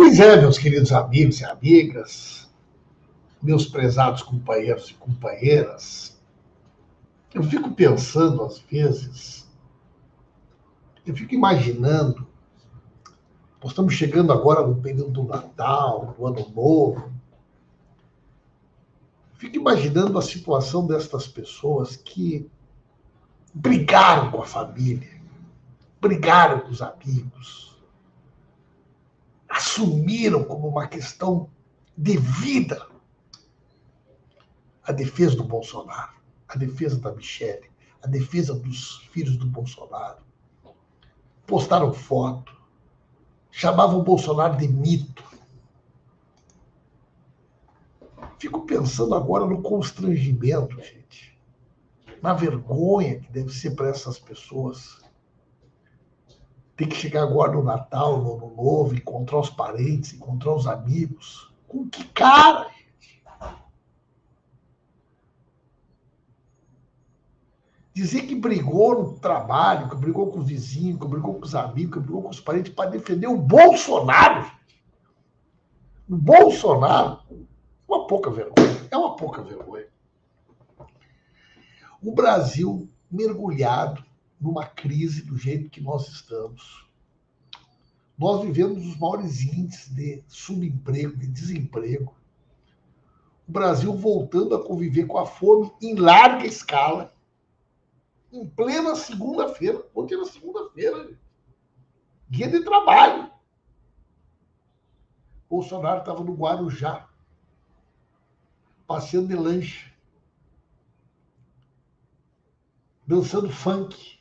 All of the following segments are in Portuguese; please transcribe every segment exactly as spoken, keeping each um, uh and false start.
Pois é, meus queridos amigos e amigas, meus prezados companheiros e companheiras, eu fico pensando às vezes, eu fico imaginando, nós estamos chegando agora no período do Natal, do Ano Novo, fico imaginando a situação destas pessoas que brigaram com a família, brigaram com os amigos, assumiram como uma questão de vida a defesa do Bolsonaro, a defesa da Michelle, a defesa dos filhos do Bolsonaro. Postaram foto, chamavam o Bolsonaro de mito. Fico pensando agora no constrangimento, gente, na vergonha que deve ser para essas pessoas. Tem que chegar agora no Natal, no Ano Novo, encontrar os parentes, encontrar os amigos. Com que cara, gente? Dizer que brigou no trabalho, que brigou com o vizinho, que brigou com os amigos, que brigou com os parentes para defender o Bolsonaro. Gente. O Bolsonaro é uma pouca vergonha. É uma pouca vergonha. O Brasil mergulhado numa crise do jeito que nós estamos. Nós vivemos os maiores índices de subemprego, de desemprego. O Brasil voltando a conviver com a fome em larga escala. Em plena segunda-feira. Ontem era segunda-feira. Dia de trabalho. Bolsonaro estava no Guarujá, passeando de lancha, dançando funk.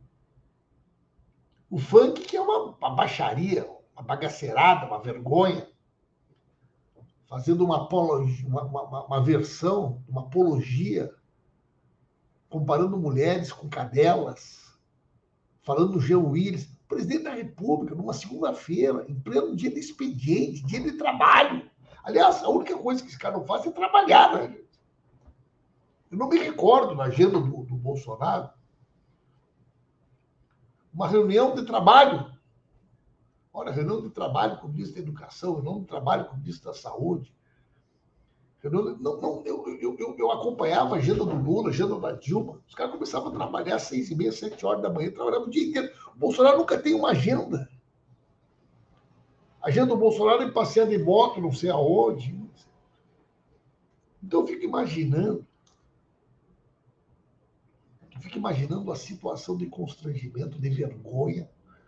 O funk que é uma, uma baixaria, uma bagaceirada, uma vergonha. Fazendo uma, apologia, uma, uma, uma versão, uma apologia, comparando mulheres com cadelas, falando do Jean Willis, presidente da República, numa segunda-feira, em pleno dia de expediente, dia de trabalho. Aliás, a única coisa que esse cara não faz é trabalhar, né? Eu não me recordo na agenda do, do Bolsonaro uma reunião de trabalho. Olha, reunião de trabalho com o ministro da Educação, reunião de trabalho com o ministro da Saúde. Eu, não, não, eu, eu, eu, eu acompanhava a agenda do Lula, a agenda da Dilma. Os caras começavam a trabalhar às seis e meia, sete horas da manhã, trabalhavam o dia inteiro. O Bolsonaro nunca tem uma agenda. A agenda do Bolsonaro é passear de moto, não sei aonde. Então eu fico imaginando, eu fico imaginando a situação de constrangimento, de vergonha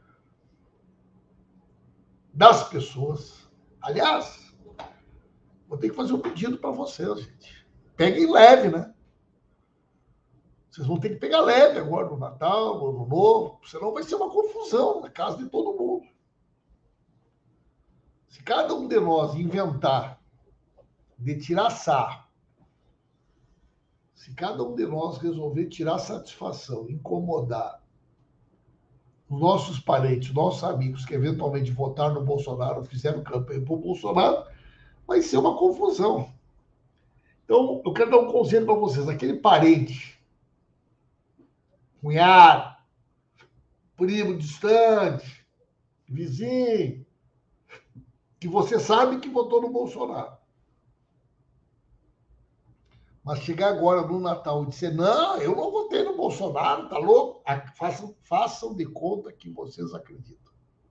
das pessoas. Aliás, vou ter que fazer um pedido para vocês, gente. Peguem leve, né? Vocês vão ter que pegar leve agora no Natal, no Ano Novo, senão vai ser uma confusão na casa de todo mundo. Se cada um de nós inventar de tirar sarro, se cada um de nós resolver tirar satisfação, incomodar os nossos parentes, nossos amigos que eventualmente votaram no Bolsonaro, fizeram campanha para o Bolsonaro, vai ser uma confusão. Então, eu quero dar um conselho para vocês. Aquele parente, cunhado, primo distante, vizinho, que você sabe que votou no Bolsonaro. Mas chegar agora no Natal e dizer, não, eu não votei no Bolsonaro, tá louco? Façam, façam de conta que vocês acreditam.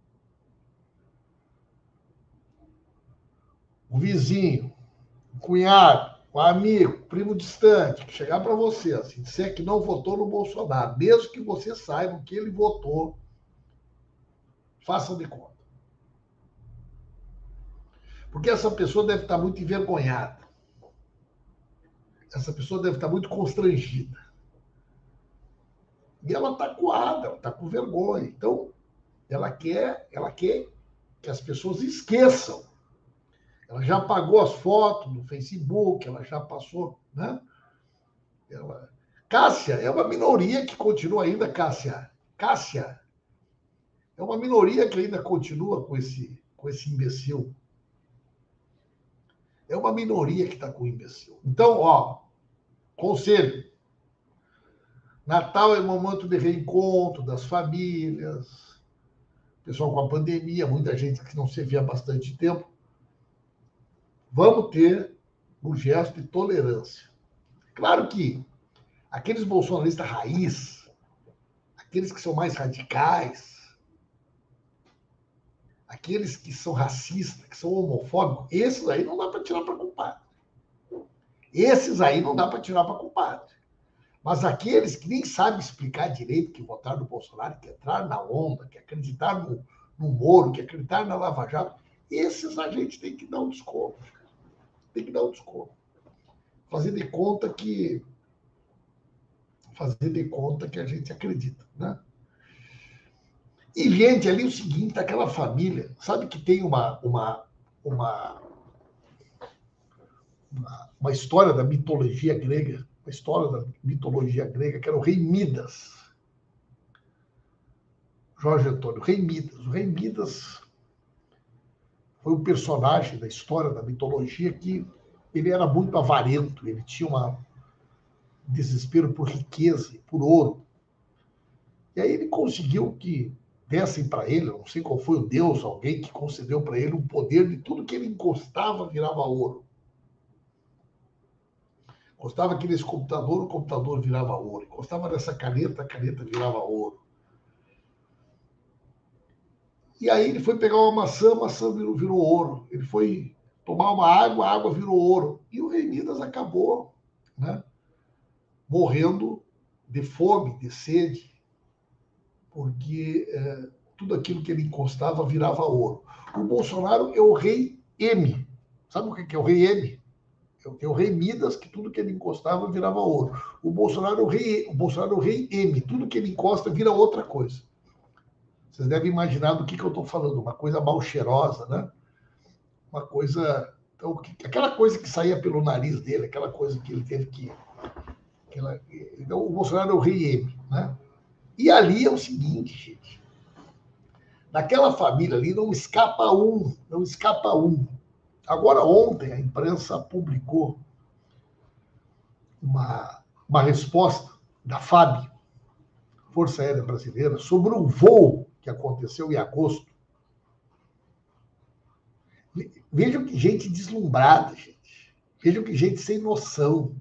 O vizinho, o cunhado, o amigo, primo distante, que chegar para você, assim, disser que não votou no Bolsonaro, mesmo que você saiba que ele votou, façam de conta. Porque essa pessoa deve estar muito envergonhada. Essa pessoa deve estar muito constrangida. E ela está coada, ela está com vergonha. Então, ela quer, ela quer que as pessoas esqueçam. Ela já apagou as fotos no Facebook, ela já passou, né? Ela... Cássia é uma minoria que continua ainda, Cássia. Cássia é uma minoria que ainda continua com esse, com esse imbecil. É uma minoria que está com o imbecil. Então, ó, conselho. Natal é momento de reencontro das famílias, pessoal com a pandemia, muita gente que não se vê há bastante tempo. Vamos ter um gesto de tolerância. Claro que aqueles bolsonaristas raiz, aqueles que são mais radicais, aqueles que são racistas, que são homofóbicos, esses aí não dá para tirar para culpado. Esses aí não dá para tirar para culpado. Mas aqueles que nem sabem explicar direito que votaram no Bolsonaro, que entraram na onda, que acreditaram no, no Moro, que acreditaram na Lava Jato, esses a gente tem que dar um desconto. Tem que dar um desconto. Fazer de conta que fazer de conta que a gente acredita, né? E, gente, ali é o seguinte, aquela família, sabe que tem uma, uma, uma, uma, uma história da mitologia grega, uma história da mitologia grega, que era o rei Midas. Jorge Antônio, o rei Midas. O rei Midas foi um personagem da história da mitologia que ele era muito avarento, ele tinha um desespero por riqueza e por ouro. E aí ele conseguiu que dessem para ele, não sei qual foi o deus, alguém que concedeu para ele um poder de tudo que ele encostava virava ouro. Encostava aqui nesse computador, o computador virava ouro. Encostava nessa caneta, a caneta virava ouro. E aí ele foi pegar uma maçã, a maçã virou, virou ouro. Ele foi tomar uma água, a água virou ouro. E o rei Midas acabou, né, morrendo de fome, de sede, porque é, tudo aquilo que ele encostava virava ouro. O Bolsonaro é o rei M. Sabe o que é o rei M? É o rei Midas, que tudo que ele encostava virava ouro. O Bolsonaro é o rei, o Bolsonaro é o rei M. Tudo que ele encosta vira outra coisa. Vocês devem imaginar do que, que eu estou falando. Uma coisa mal cheirosa, né? Uma coisa... Então, aquela coisa que saía pelo nariz dele, aquela coisa que ele teve que... Aquela, então, o Bolsonaro é o rei M, né? E ali é o seguinte, gente. Naquela família ali não escapa um, não escapa um. Agora, ontem, a imprensa publicou uma, uma resposta da F A B, Força Aérea Brasileira, sobre um voo que aconteceu em agosto. Vejam que gente deslumbrada, gente. Vejam que gente sem noção.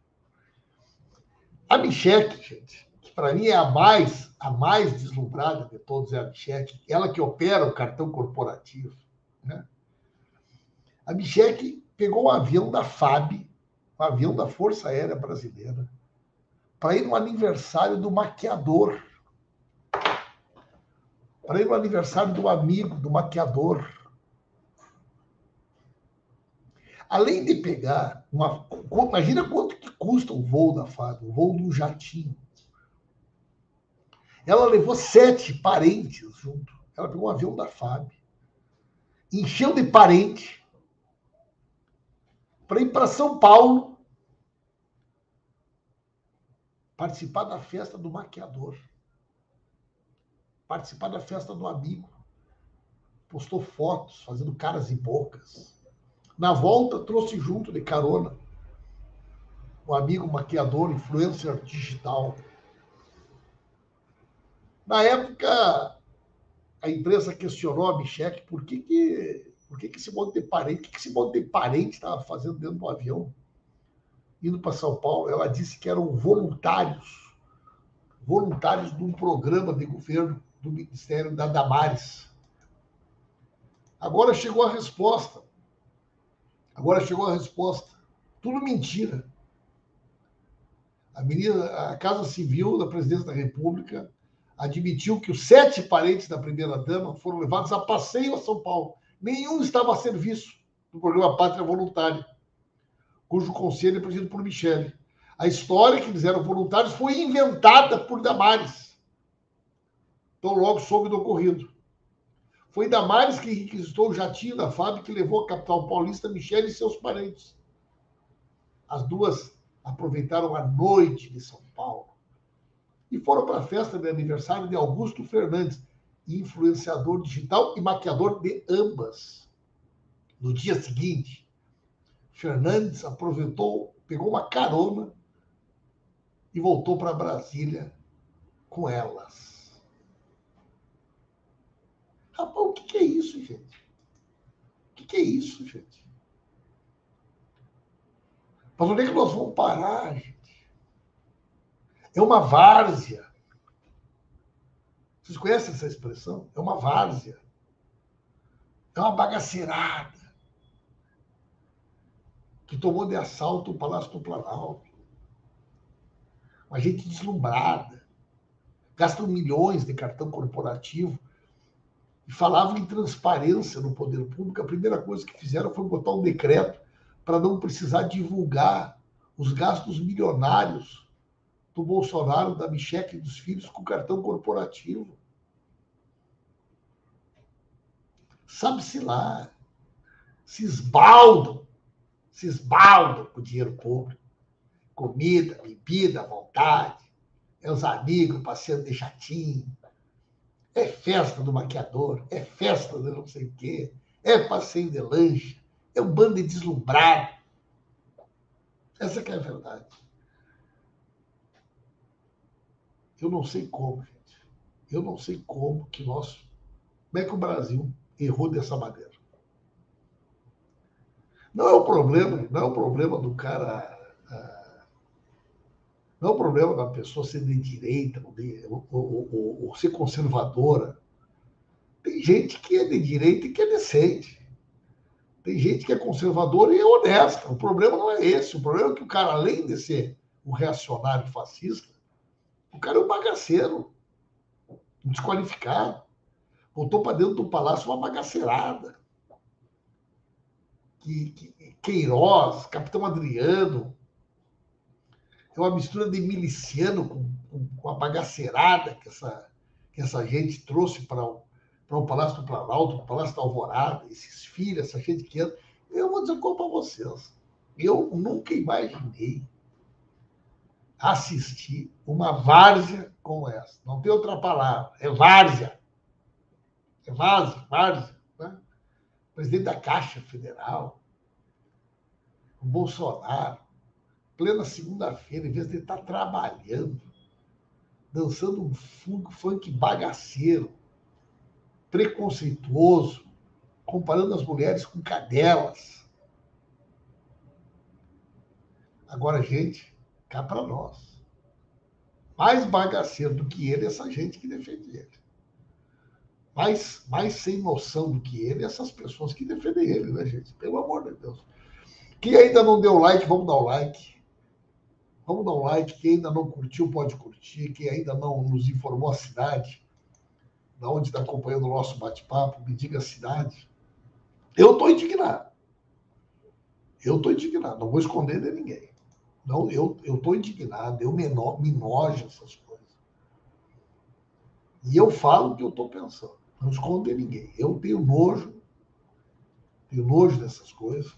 A Michelle, gente, que para mim é a mais, a mais deslumbrada de todos, é a Michelle, ela que opera o cartão corporativo, né? A Michelle pegou um avião da F A B, um avião da Força Aérea Brasileira, para ir no aniversário do maquiador. Para ir no aniversário do amigo, do maquiador. Além de pegar uma... Imagina quanto que custa o voo da F A B, o voo de um jatinho. Ela levou sete parentes junto. Ela pegou um avião da F A B, encheu de parente, para ir para São Paulo participar da festa do maquiador, participar da festa do amigo. Postou fotos, fazendo caras e bocas. Na volta, trouxe junto de carona um amigo maquiador, influencer digital. Na época, a imprensa questionou a Michelle por que, que, por que, que esse monte de parente, o que, que esse monte de parente estava fazendo dentro do avião, indo para São Paulo. Ela disse que eram voluntários, voluntários de um programa de governo do Ministério da Damares. Agora chegou a resposta. Agora chegou a resposta. Tudo mentira. A, menina, a Casa Civil da Presidência da República admitiu que os sete parentes da primeira-dama foram levados a passeio a São Paulo. Nenhum estava a serviço do programa Pátria Voluntária, cujo conselho é presidido por Michelle. A história que eles eram voluntários foi inventada por Damares. Então, logo soube do ocorrido. Foi Damares que requisitou o jatinho da F A B que levou a capital paulista Michelle e seus parentes. As duas aproveitaram a noite de São Paulo e foram para a festa de aniversário de Augusto Fernandes, influenciador digital e maquiador de ambas. No dia seguinte, Fernandes aproveitou, pegou uma carona e voltou para Brasília com elas. Rapaz, o que, que é isso, gente? O que, que é isso, gente? Mas onde é que nós vamos parar, gente? É uma várzea. Vocês conhecem essa expressão? É uma várzea. É uma bagaceirada que tomou de assalto o Palácio do Planalto. Uma gente deslumbrada. Gastam milhões de cartão corporativo e falavam em transparência no poder público. A primeira coisa que fizeram foi botar um decreto para não precisar divulgar os gastos milionários do Bolsonaro, da Michelle e dos filhos com cartão corporativo. Sabe-se lá. Se esbaldam. Se esbaldam com o dinheiro público. Comida, bebida à vontade. É os amigos passeando de jatinho. É festa do maquiador. É festa de não sei o quê. É passeio de lancha. É um bando de deslumbrado. Essa que é a verdade. Eu não sei como, gente. Eu não sei como que nós... Como é que o Brasil errou dessa maneira? Não é o problema, não é o problema do cara... Não é o problema da pessoa ser de direita ou, de, ou, ou, ou, ou ser conservadora. Tem gente que é de direita e que é decente. Tem gente que é conservadora e é honesta. O problema não é esse. O problema é que o cara, além de ser um reacionário fascista, o cara é um bagaceiro, um desqualificado. Botou para dentro do palácio uma bagaceirada. Que, que, Queiroz, Capitão Adriano, é uma mistura de miliciano com, com, com a bagaceirada que essa, que essa gente trouxe para o, para o Palácio do Planalto, para o Palácio da Alvorada, esses filhos, essa gente que anda. Eu vou dizer como para vocês. Eu nunca imaginei assistir uma várzea como essa. Não tem outra palavra. É várzea. É várzea, várzea. Né? Presidente da Caixa Federal, o Bolsonaro, plena segunda-feira, em vez de estar trabalhando, dançando um funk bagaceiro, preconceituoso, comparando as mulheres com cadelas. Agora, gente, cá para nós. Mais bagaceiro do que ele, essa gente que defende ele. Mais, mais sem noção do que ele, essas pessoas que defendem ele, né, gente? Pelo amor de Deus. Quem ainda não deu like, vamos dar o like. Vamos dar um like. Quem ainda não curtiu, pode curtir. Quem ainda não nos informou a cidade, da onde está acompanhando o nosso bate-papo, me diga a cidade. Eu estou indignado. Eu estou indignado. Não vou esconder de ninguém. Não, eu estou indignado. Eu me, no, me nojo essas coisas. E eu falo o que eu estou pensando. Não escondo de ninguém. Eu tenho nojo. Tenho nojo dessas coisas.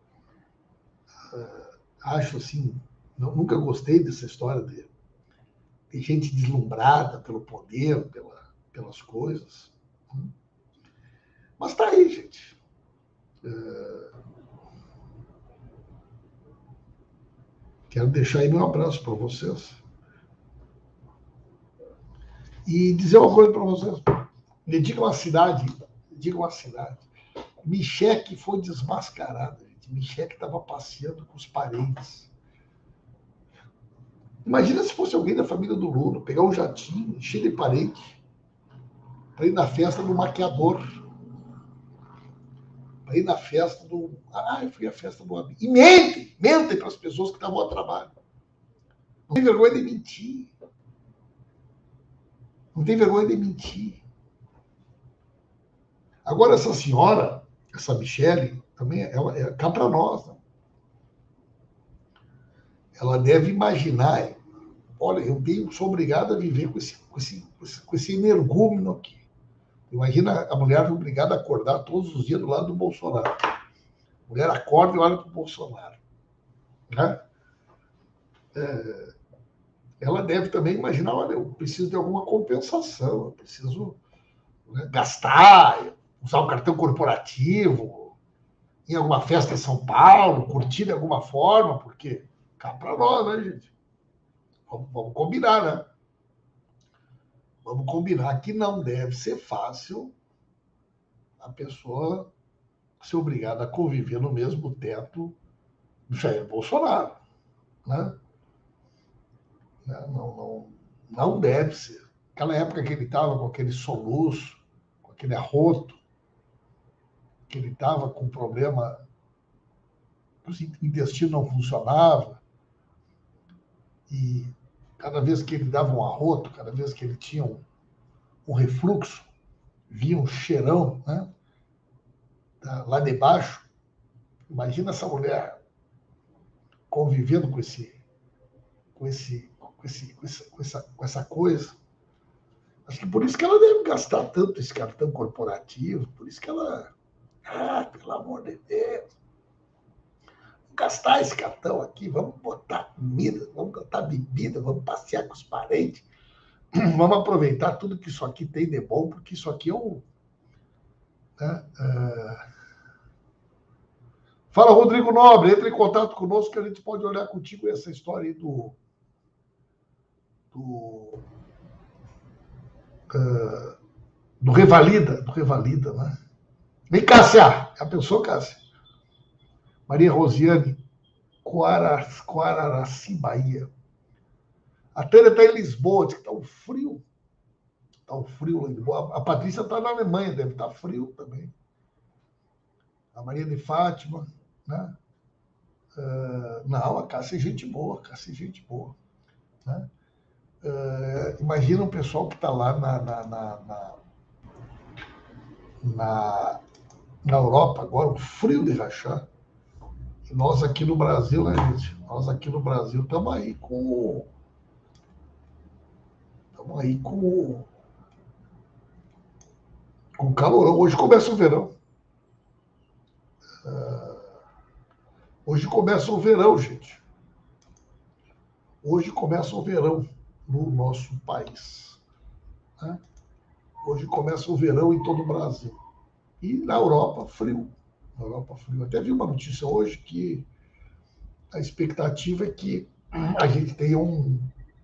Uh, acho assim... Não, nunca gostei dessa história de, de gente deslumbrada pelo poder, pela, pelas coisas. Mas tá aí, gente. É... Quero deixar aí meu abraço para vocês. E dizer uma coisa para vocês. Me digam uma cidade. Me digam uma cidade. Michelle foi desmascarada, gente. Michelle estava passeando com os parentes. Imagina se fosse alguém da família do Lula, pegar um jatinho, encher de parente, para ir na festa do maquiador. Para ir na festa do... Ah, eu fui à festa do amigo. E mentem, mentem para as pessoas que estavam a trabalho. Não tem vergonha de mentir. Não tem vergonha de mentir. Agora, essa senhora, essa Michelle, também ela é cá para nós. Né? Ela deve imaginar, olha, eu tenho, sou obrigado a viver com esse, com esse, com esse energúmeno aqui. Imagina a mulher obrigada a acordar todos os dias do lado do Bolsonaro. A mulher acorda e olha para o Bolsonaro. Né? É, ela deve também imaginar, olha, eu preciso de alguma compensação, eu preciso, né, gastar, usar o cartão corporativo, ir em alguma festa em São Paulo, curtir de alguma forma, porque cá para nós, né, gente? Vamos, vamos combinar, né? Vamos combinar que não deve ser fácil a pessoa ser obrigada a conviver no mesmo teto do Jair Bolsonaro, né? Não, não, não deve ser. Aquela época que ele estava com aquele soluço, com aquele arroto, que ele estava com problema, o intestino não funcionava, e cada vez que ele dava um arroto, cada vez que ele tinha um, um refluxo, via um cheirão, né? Lá de baixo. Imagina essa mulher convivendo com esse, com esse, com esse, com essa, com essa, com essa coisa. Acho que por isso que ela deve gastar tanto esse cartão corporativo, por isso que ela, ah, pelo amor de Deus, vamos gastar esse cartão aqui, vamos botar comida, vamos botar bebida, vamos passear com os parentes, vamos aproveitar tudo que isso aqui tem de bom, porque isso aqui é um... Né, uh... Fala, Rodrigo Nobre, entre em contato conosco que a gente pode olhar contigo essa história aí do... do, uh... do Revalida, do Revalida, né? Vem, Cássia! Já pensou, Cássia? Maria Rosiane, Coararaci, Bahia. A Tânia está em Lisboa, diz que está um frio. Está um frio lá em Lisboa. A Patrícia está na Alemanha, deve estar frio também. A Maria de Fátima, né? Uh, não, a Cássia é gente boa, a Cássia é gente boa. Né? Uh, imagina o pessoal que está lá na, na, na, na, na, na Europa agora, um frio de rachar. E nós aqui no Brasil, né, gente? Nós aqui no Brasil estamos aí com... Estamos aí com... com calorão. Hoje começa o verão. Uh, hoje começa o verão, gente. Hoje começa o verão no nosso país. Né? Hoje começa o verão em todo o Brasil. E na Europa, frio. Na Europa, frio. Até vi uma notícia hoje que a expectativa é que a gente tenha um,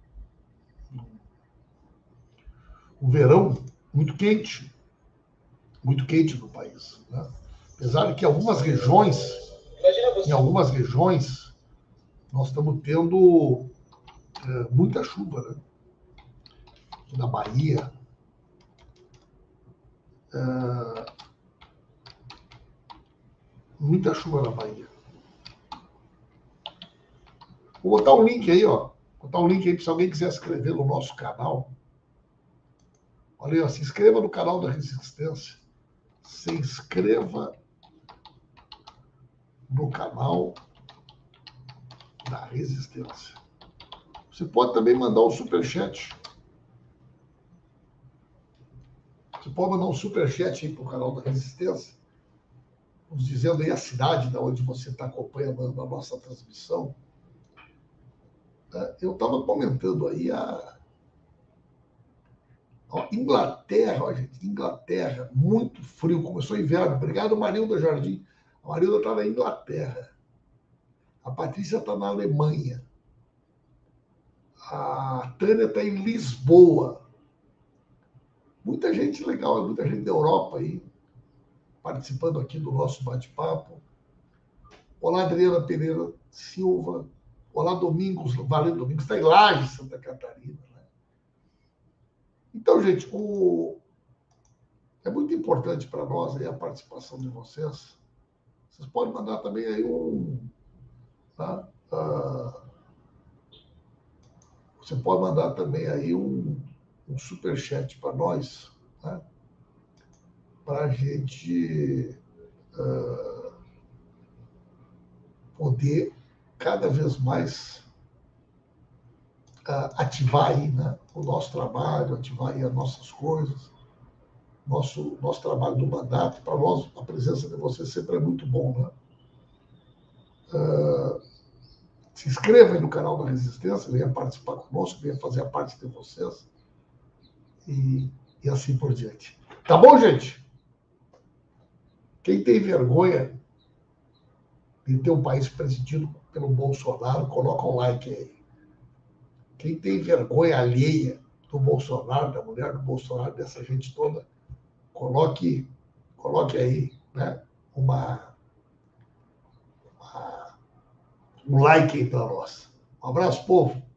um verão muito quente. Muito quente no país. Né? Apesar de que algumas regiões, em algumas regiões, nós estamos tendo é, muita chuva, né? Na Bahia. É, muita chuva na Bahia. Vou botar um link aí, ó. Vou botar um link aí, se alguém quiser se inscrever no nosso canal. Olha aí, ó, se inscreva no canal da Resistência. Se inscreva no canal da Resistência. Você pode também mandar um superchat. Você pode mandar um superchat aí para o canal da Resistência, nos dizendo aí a cidade da onde você está acompanhando a nossa transmissão. Eu estava comentando aí a ó, Inglaterra, ó, gente, Inglaterra, muito frio, começou o inverno. Obrigado, Marilda Jardim. A Marilda está na Inglaterra. A Patrícia está na Alemanha. A Tânia está em Lisboa. Muita gente legal, muita gente da Europa aí, participando aqui do nosso bate-papo. Olá, Adriana Pereira Silva. Olá, Domingos, Valeu Domingos, está em Laje, Santa Catarina. Né? Então, gente, o... é muito importante para nós aí a participação de vocês. Vocês podem mandar também aí um... Tá? Uh... Você pode mandar também aí um, um superchat para nós, né? Para a gente uh, poder cada vez mais uh, ativar aí, né, o nosso trabalho, ativar aí as nossas coisas, nosso, nosso trabalho do mandato. Para nós, a presença de vocês sempre é muito bom, né? Uh, se inscreva aí no canal da Resistência, venha participar conosco, venha fazer a parte de vocês e, e assim por diante. Tá bom, gente? Quem tem vergonha de ter um país presidido pelo Bolsonaro, coloca um like aí. Quem tem vergonha alheia do Bolsonaro, da mulher do Bolsonaro, dessa gente toda, coloque, coloque coloque aí, né, uma, uma, um like aí para nós. Um abraço, povo.